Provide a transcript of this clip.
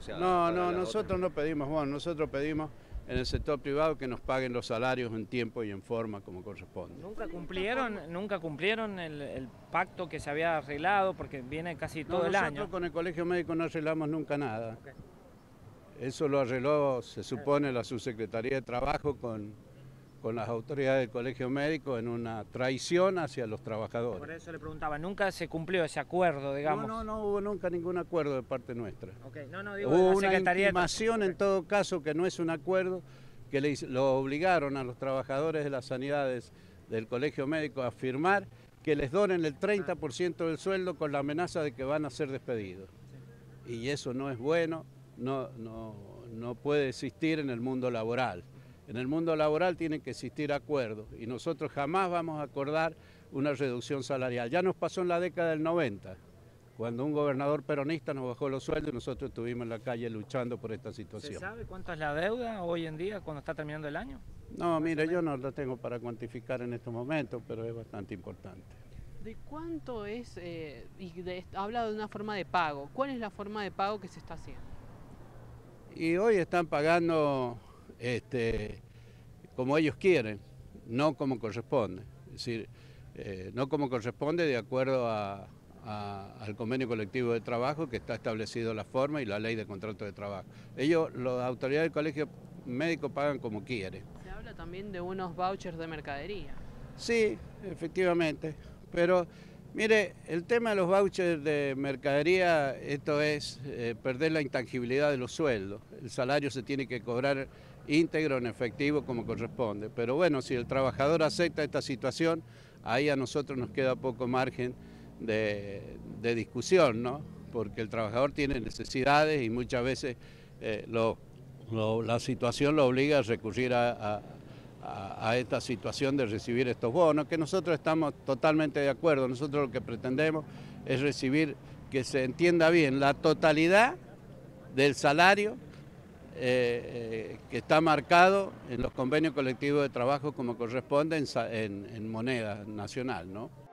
sea, No, para no, las nosotros otras. no pedimos bonos, nosotros pedimos en el sector privado que nos paguen los salarios en tiempo y en forma como corresponde. Nunca cumplieron el pacto que se había arreglado, porque viene casi todo No, el año. nosotros con el Colegio Médico no arreglamos nunca nada. Okay. Eso lo arregló, se supone, la Subsecretaría de Trabajo con las autoridades del Colegio Médico en una traición hacia los trabajadores. Por eso le preguntaba, ¿nunca se cumplió ese acuerdo, digamos? No hubo nunca ningún acuerdo de parte nuestra. Okay. Digo, hubo la una Secretaría intimación en todo caso que no es un acuerdo, que lo obligaron a los trabajadores de las sanidades del Colegio Médico a firmar que les donen el 30% del sueldo con la amenaza de que van a ser despedidos. Sí. Y eso no es bueno, no puede existir en el mundo laboral. En el mundo laboral tienen que existir acuerdos y nosotros jamás vamos a acordar una reducción salarial. Ya nos pasó en la década del 90, cuando un gobernador peronista nos bajó los sueldos y nosotros estuvimos en la calle luchando por esta situación. ¿Se sabe cuánto es la deuda hoy en día cuando está terminando el año? No, mire, yo no lo tengo para cuantificar en estos momentos, pero es bastante importante. ¿De cuánto es, habla de una forma de pago? ¿Cuál es la forma de pago que se está haciendo? Y hoy están pagando como ellos quieren, no como corresponde. Es decir, no como corresponde de acuerdo al convenio colectivo de trabajo que está establecido la forma y la ley de contrato de trabajo. Ellos, las autoridades del Colegio Médico, pagan como quieren. Se habla también de unos vouchers de mercadería. Sí, efectivamente, pero mire, el tema de los vouchers de mercadería, esto es perder la intangibilidad de los sueldos. El salario se tiene que cobrar íntegro en efectivo como corresponde. Pero bueno, si el trabajador acepta esta situación, ahí a nosotros nos queda poco margen de discusión, ¿no? Porque el trabajador tiene necesidades y muchas veces la situación lo obliga a recurrir a esta situación de recibir estos bonos, que nosotros estamos totalmente de acuerdo. Nosotros lo que pretendemos es recibir, que se entienda bien, la totalidad del salario que está marcado en los convenios colectivos de trabajo como corresponde en moneda nacional, ¿no?